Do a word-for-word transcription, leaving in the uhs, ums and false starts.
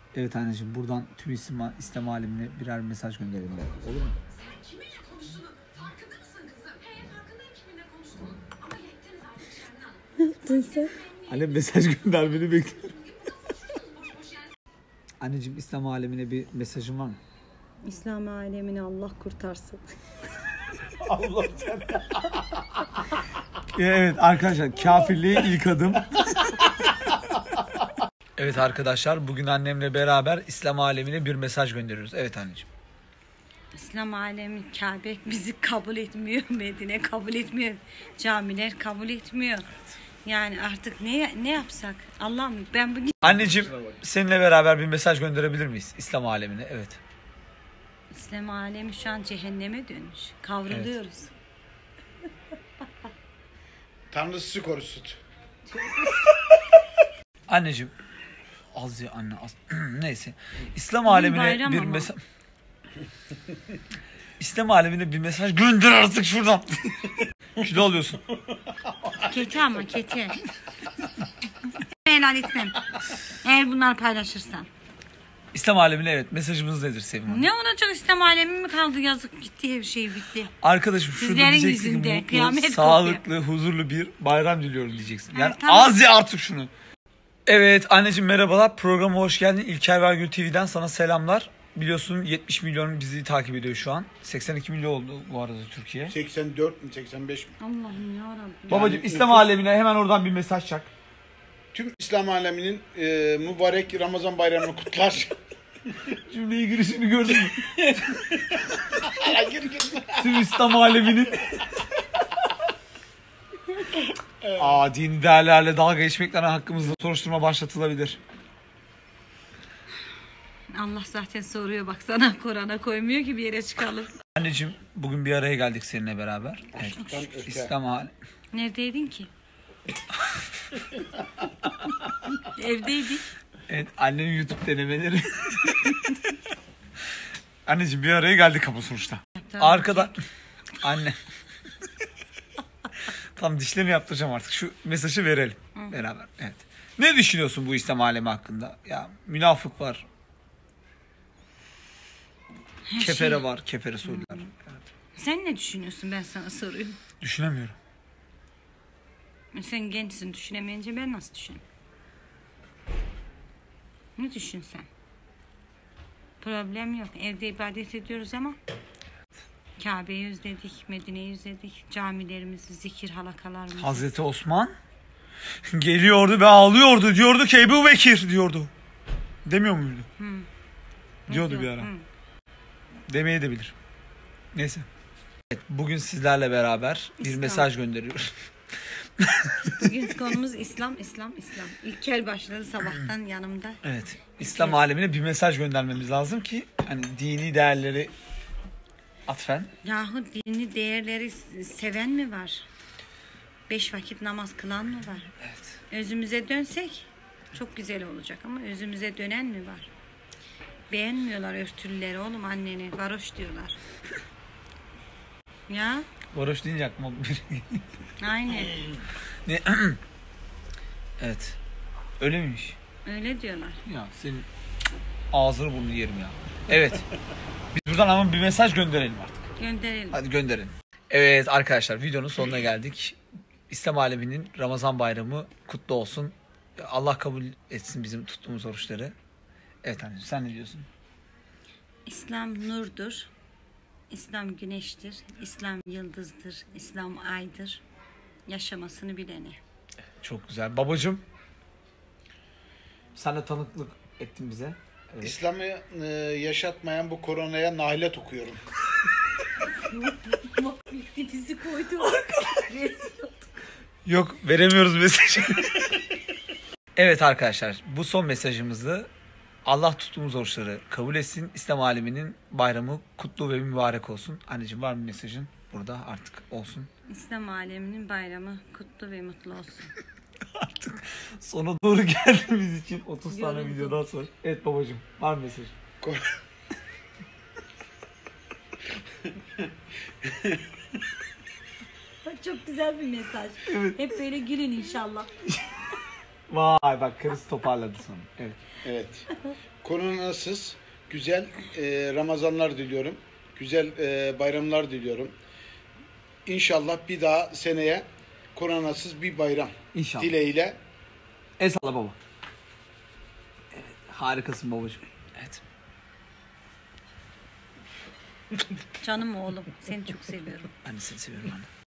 Evet anneciğim, buradan tüm İslam, İslam alemine birer mesaj gönderelim. Olur mu? Ne yaptın sen? Anne mesaj göndermeni bekliyorum. Anneciğim, İslam alemine bir mesajın var mı? İslam alemini Allah kurtarsın. Allah canım. Evet arkadaşlar, kafirliğe ilk adım. Evet arkadaşlar, bugün annemle beraber İslam alemine bir mesaj gönderiyoruz. Evet anneciğim. İslam alemi Kabe bizi kabul etmiyor, Medine kabul etmiyor, camiler kabul etmiyor. Yani artık ne ne yapsak? Allah'ım ben bugün... Anneciğim, seninle beraber bir mesaj gönderebilir miyiz İslam alemine? Evet. İslam alemi şu an cehenneme dönmüş. Kavruluyoruz. Evet. Tanrı sizi korusun. Anneciğim, az ya anne az. Neyse. İslam alemine bir mesaj... İslam alemine bir mesaj gönder artık şuradan. Kilo alıyorsun. Keti ama keti. Helal etmem. Eğer bunları paylaşırsan. İslam alemine evet mesajımız nedir Sevim Hanım? Ne olacak, İslam alemi mi kaldı, yazık gitti, her şey bitti. Arkadaşım şurada Sizlerin diyeceksin yüzünde ki mutlu, kıyamet sağlıklı, huzurlu bir bayram diliyorum diyeceksin. Yani Ha, tamam. az ya artık şunu. Evet anneciğim, merhabalar, programa hoş geldin. İlker Vergül T V'den sana selamlar. Biliyorsun yetmiş milyon bizi takip ediyor şu an. seksen iki milyon oldu bu arada Türkiye. seksen dört mi seksen beş mi? Allah'ım yarabbim. Babacığım Yani İslam nüfus- alemine hemen oradan bir mesaj çak. Tüm İslam aleminin e, mübarek Ramazan bayramını kutlar. Cümleyi girişini gördün mü? Gir gir. Tüm İslam aleminin. Aa, dini değerlerle dalga geçmekten hakkımızda soruşturma başlatılabilir. Allah zaten soruyor, baksana Kur'an'a koymuyor ki bir yere çıkalım. Anneciğim, bugün bir araya geldik seninle beraber. Evet. Açlıktan öte. İslam alemi. Neredeydin ki? Evdeydik. Evet, annenin YouTube denemeleri. Anneciğim, bir araya geldik ama sonuçta. Tamam. Arkada anne. Tam dişlerini yaptıracağım artık. Şu mesajı verelim Hı. beraber. Evet. Ne düşünüyorsun bu İslam alemi hakkında? Ya münafık var. Her Kefere şey- var. Kefere sorular. Evet. Sen ne düşünüyorsun, ben sana soruyorum. Düşünemiyorum. Sen gençsin, düşünemeyince ben nasıl düşüneyim? Ne düşün sen? Problem yok. Evde ibadet ediyoruz ama Kabe'yi özledik, Medine'yi özledik, camilerimizi, zikir halakalarımızı. Hazreti Osman geliyordu ve ağlıyordu. Diyordu ki Ebu Bekir diyordu. Demiyor muydu? Hı. Diyordu Ne bir diyor? ara. Hı. Demeye de bilir. Neyse. Evet, bugün sizlerle beraber bir İslam. mesaj gönderiyoruz. Bugün konumuz İslam, İslam, İslam. İlkel başladı sabahtan yanımda. Evet. İslam Evet. alemine bir mesaj göndermemiz lazım ki hani dini değerleri atfen. Yahu dini değerleri seven mi var? Beş vakit namaz kılan mı var? Evet. Özümüze dönsek çok güzel olacak ama özümüze dönen mi var? Beğenmiyorlar örtülüleri oğlum, anneni varoş diyorlar. Ya Varoş deyince aklıma bir... aynen ne? Evet. Öyle miymiş? öyle diyorlar. Ya senin ağzını burnunu yerim ya. Evet. Biz buradan ama bir mesaj gönderelim artık. Gönderelim. Hadi gönderin. Evet arkadaşlar, videonun sonuna geldik. İslam aleminin Ramazan bayramı kutlu olsun. Allah kabul etsin bizim tuttuğumuz oruçları. Evet anneciğim, sen ne diyorsun? İslam nurdur. İslam güneştir. İslam yıldızdır. İslam aydır. Yaşamasını bilene. Çok güzel. Babacığım, sen de tanıklık ettin bize. Evet. İslam'ı e, yaşatmayan bu koronaya nahilet okuyorum. Bizi koydu. Yok, veremiyoruz mesajı. Evet arkadaşlar, bu son mesajımızdı. Allah tuttuğumuz oruçları kabul etsin. İslam aleminin bayramı kutlu ve mübarek olsun. Anneciğim, var mı mesajın? Burada artık olsun. İslam aleminin bayramı kutlu ve mutlu olsun. Artık sona doğru geldiğimiz için otuz tane Yoruldum. videodan sonra. Evet babacığım, var mı mesaj? Ko- Çok güzel bir mesaj. Evet. Hep böyle gülün inşallah. Vay bak karısı toparladı sonra. Evet. Evet. Koronasız güzel e, Ramazanlar diliyorum. Güzel e, bayramlar diliyorum. İnşallah bir daha seneye koronasız bir bayram İnşallah. dileğiyle. El salla baba. Evet, harikasın babacığım. Evet. Canım oğlum, seni çok seviyorum. Ben de seni seviyorum anne.